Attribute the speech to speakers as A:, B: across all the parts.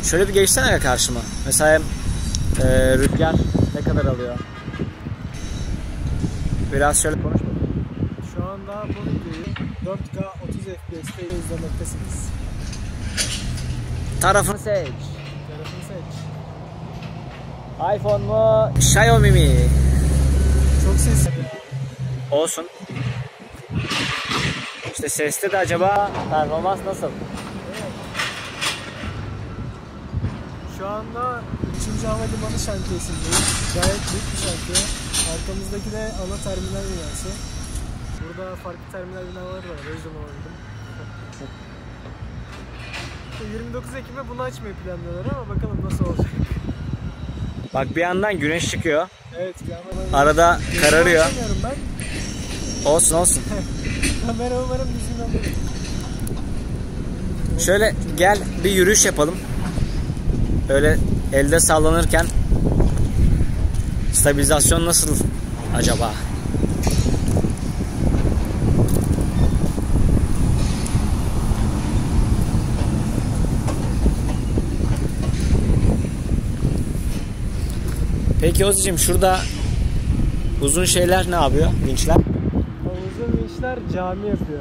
A: Şöyle bir geçsene ya karşıma. Mesela rüzgar ne kadar alıyor? Biraz şöyle konuş bakalım.
B: Şu anda bu videoyu 4K 30 FPS'te izlemektesiniz.
A: Tarafını seç.
B: Tarafını seç.
A: iPhone mu? Xiaomi mi?
B: Çok sesli.
A: Olsun. İşte seste de acaba performans nasıl?
B: Şu anda 3. Havalimanı şantiyesindeyiz. Gayet büyük bir şantiye. Arkamızdaki de ana terminal binası. Burada farklı terminal binaları var. O yüzden oldum. 29 Ekim'e bunu açmayı planlıyorlar ama bakalım nasıl olacak.
A: Bak bir yandan güneş çıkıyor.
B: Evet, bir yandan
A: arada kararıyor.
B: Ben.
A: Olsun olsun.
B: Kamera umarım düzgün alır.
A: Şöyle gel bir yürüyüş yapalım. Öyle elde sallanırken stabilizasyon nasıl acaba? Peki Ozi'cim şurada uzun şeyler ne yapıyor? Vinçler?
B: Uzun vinçler cami yapıyor.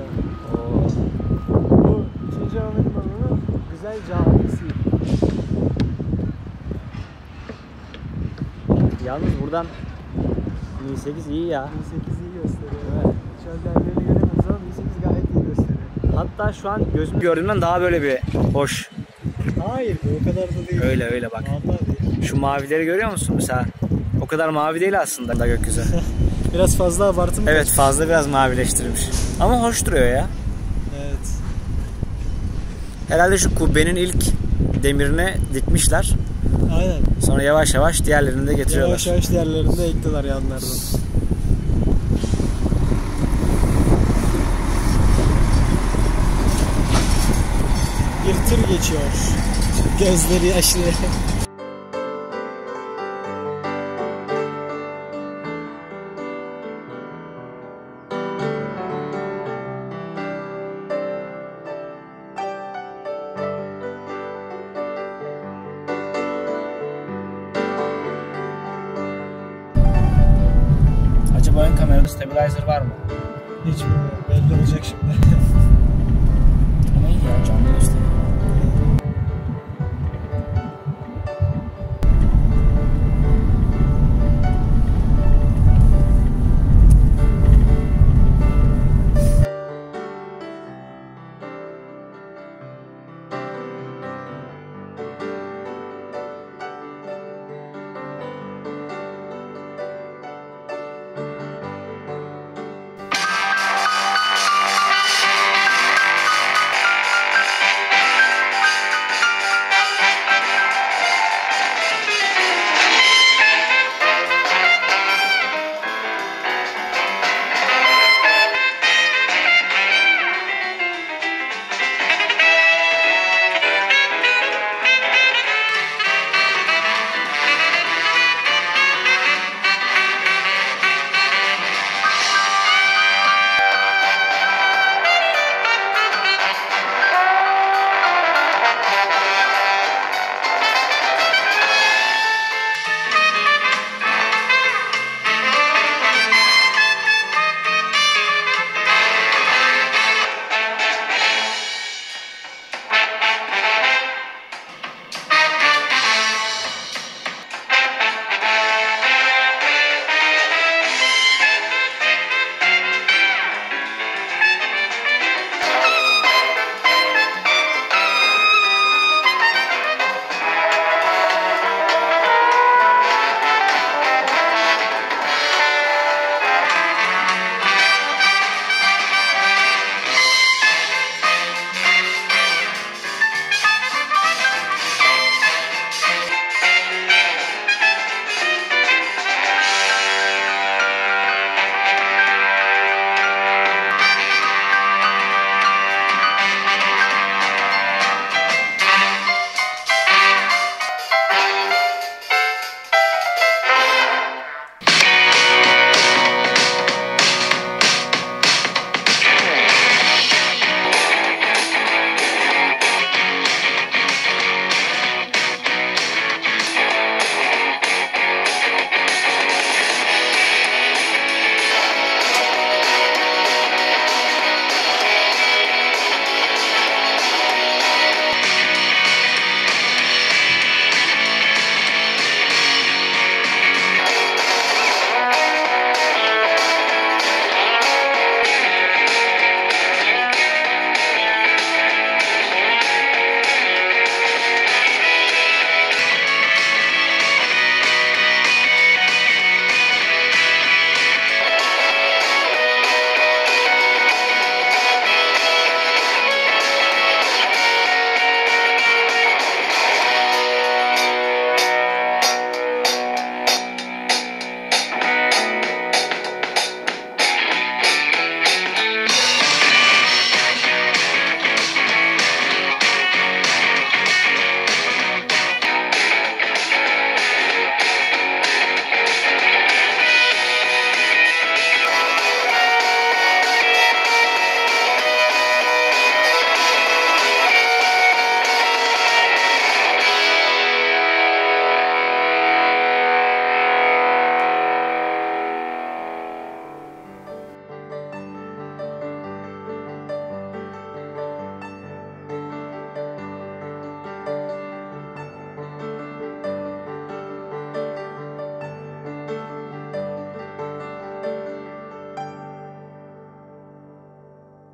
B: Bu 3. Havalimanı'nın güzel camisi.
A: Yalnız buradan 18 iyi ya.
B: 18 iyi gösteriyor. Evet. Şu an dergileri göremiyoruz ama 18 gayet iyi gösteriyor.
A: Hatta şu an gözüm gördüğümden daha böyle bir hoş.
B: Hayır, o kadar da değil.
A: Öyle bak.
B: Vallahi değil.
A: Şu mavileri görüyor musun mesela? O kadar mavi değil aslında da gökyüzü.
B: Biraz fazla abartım.
A: Evet, fazla biraz mavileştirilmiş. Ama hoş duruyor ya.
B: Evet.
A: Herhalde şu kubbenin ilk demirini dikmişler.
B: Aynen.
A: Sonra yavaş yavaş diğerlerini de getiriyorlar.
B: Yavaş yavaş diğerlerini de ektiler yanlardan. Bir tır geçiyor. Gözleri yaşlı.
A: Acaba ön kamerada stabilizer var mı?
B: Hiç bilmiyorum. Belli olacak şimdi.
A: Ama iyi ya, canlı gösteriyor.